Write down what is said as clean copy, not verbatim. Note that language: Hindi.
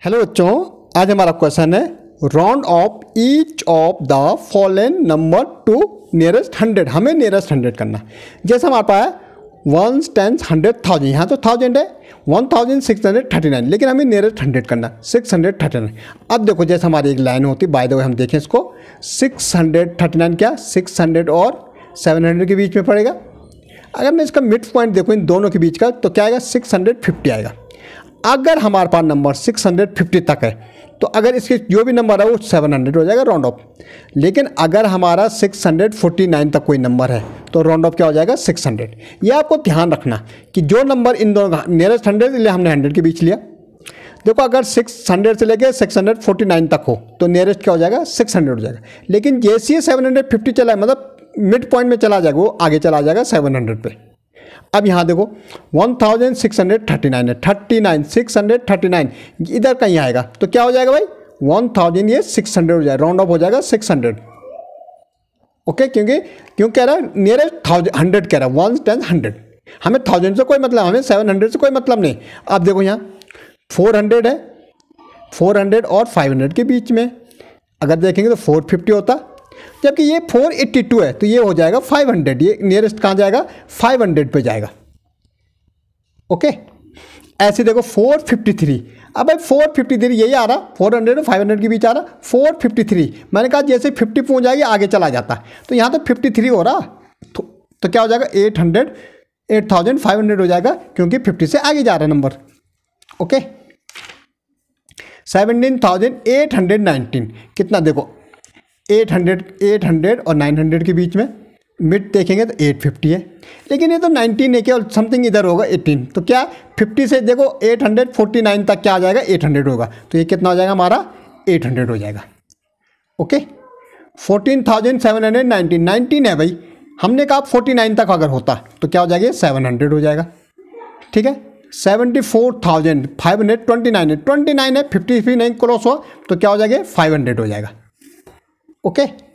हेलो बच्चों, आज हमारा क्वेश्चन है round off each of the following number to nearest 100। हमें नियरेस्ट 100 करना। जैसे हमारे पास है 1 10 100 1000, यहाँ तो 1000 है 1639, लेकिन हमें नियरेस्ट 100 करना 639। अब देखो जैसे हमारी एक लाइन होती है, बाय द वे हम देखें इसको 639 क्या 600 और 700 के बीच में पड़ेगा। अगर मैं इसका मिड पॉइंट देखूँ इन दोनों के बीच का तो क्या आएगा 650 आएगा। अगर हमारे पास नंबर 650 तक है तो अगर इसके जो भी नंबर है वो 700 हो जाएगा राउंड ऑफ। लेकिन अगर हमारा 649 तक कोई नंबर है तो राउंड ऑफ क्या हो जाएगा 600। ये आपको ध्यान रखना कि जो नंबर इन दोनों नियरेस्ट 100 इसलिए हमने 100 के बीच लिया। देखो अगर 600 से लेके 649 तक हो तो नियरेस्ट क्या हो जाएगा 600 हो जाएगा। लेकिन जैसे ही 750 चला है मतलब मिड पॉइंट में चला जाएगा, वो आगे चला जाएगा 700 पे। अब यहाँ देखो 1639 है 39 639 इधर कहीं आएगा तो क्या हो जाएगा भाई 1000 ये 600 हो जाएगा, राउंड ऑफ हो जाएगा 600। ओके, क्यों कह रहा है नियरेस्ट 100 कह रहा है 1 10 100। हमें 1000 से कोई मतलब, हमें 700 से कोई मतलब नहीं। अब देखो यहाँ 400 है, 400 और 500 के बीच में अगर देखेंगे तो 450 होता, जबकि ये 482 है तो ये हो जाएगा 500। ये नियरेस्ट कहाँ जाएगा 500 पे जाएगा। ओके, ऐसे देखो 453। अब भाई 453 यही आ रहा 400 और 500 के बीच आ रहा 453। मैंने कहा जैसे 50 पहुँच जाएगी आगे चला जाता, तो यहाँ तो 53 हो रहा तो क्या हो जाएगा 8500 हो जाएगा, क्योंकि 50 से आगे जा रहा नंबर। ओके, 17819 कितना देखो 800 और 900 के बीच में मिड देखेंगे तो 850 है, लेकिन ये तो 19 है क्या और समथिंग इधर होगा 18। तो क्या 50 से देखो 849 तक क्या आ जाएगा 800 होगा, तो ये कितना हो जाएगा हमारा 800 हो जाएगा। ओके, 14719 है भाई, हमने कहा 49 तक अगर होता तो क्या हो जाएगा 700 हो जाएगा। ठीक है, 74,529 है 50 भी नहीं क्रॉस हुआ तो क्या हो जाएगा 500 हो जाएगा। ओके।